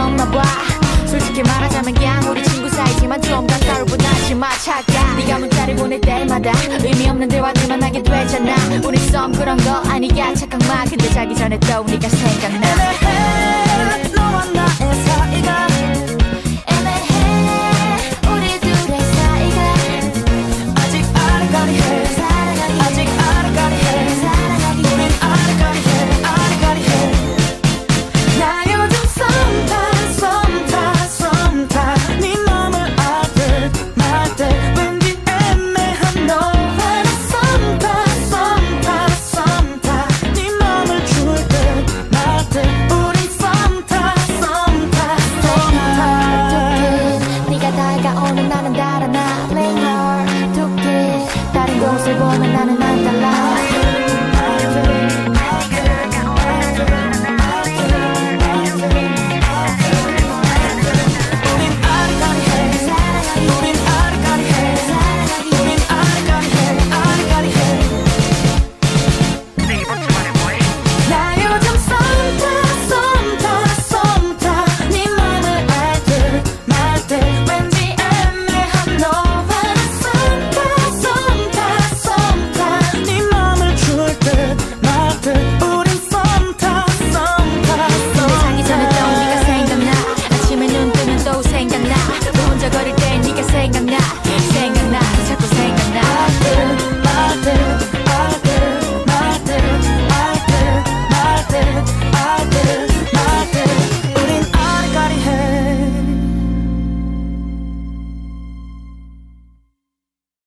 없나 봐. 솔직히 말하자면 그냥 우리 친구 사이지만 좀 가까울 뻔하지 마. 착각. 네가 문자를 보낼 때마다 의미 없는 대화들만 하게 되잖아. 우리 썸 그런 거 아니야 착각 마. 근데 자기 전에 또 네가 생각나.